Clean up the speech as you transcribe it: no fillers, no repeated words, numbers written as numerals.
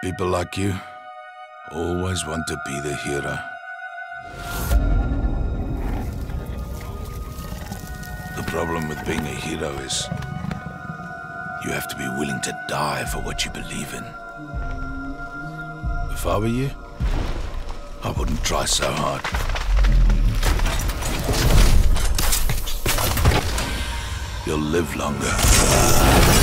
People like you always want to be the hero. The problem with being a hero is you have to be willing to die for what you believe in. If I were you, I wouldn't try so hard. You'll live longer.